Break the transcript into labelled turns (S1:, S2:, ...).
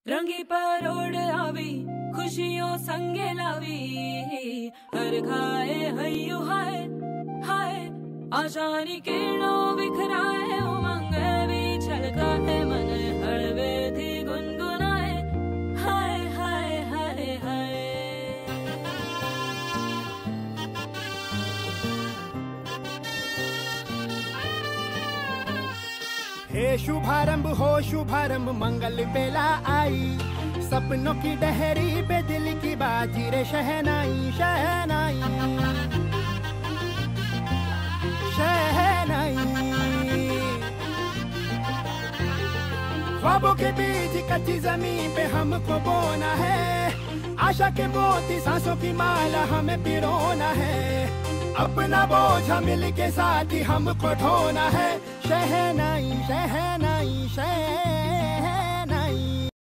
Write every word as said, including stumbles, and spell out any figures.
S1: रंगी परोड़ आवी खुशियों संगे लावी, हर खाए हयू हाय हाय आशानी किरणों बिखराए, उमंग भी छलकाए मन हड़वे थी गुनगुनाए, हाय हाय हाय हाय।
S2: हे शुभारंभ हो शुभारंभ मंगल बेला आई, सपनों की डहरी पे दिल की बाजी रे शहनाई शहनाई शहनाई। ख्वाबों के बीच कच्ची जमीन पे हमको बोना है, आशा के मोती सांसों की माला हमें पिरोना है, अपना बोझ मिल के साथ ही हमको ढोना है, शहनाई शहनाई शहनाई।